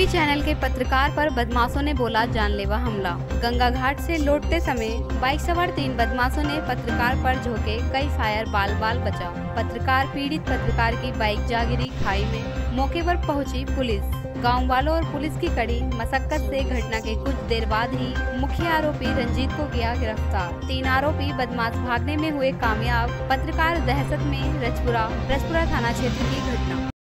Channel के पत्रकार पर बदमाशों ने बोला जानलेवा हमला। गंगा घाट से लौटते समय बाइक सवार 3 बदमाशों ने पत्रकार पर झोंके कई फायर, बाल बाल बचा। पीड़ित पत्रकार की बाइक जा गिरी खाई में। मौके पर पहुंची पुलिस। गांव वालों और पुलिस की कड़ी मशक्कत से घटना के कुछ देर बाद ही मुख्य आरोपी रंजीत को किया गिरफ्तार। 3 आरोपी बदमाश भागने में हुए कामयाब। पत्रकार दहशत में रजपुरा थाना क्षेत्र की घटना।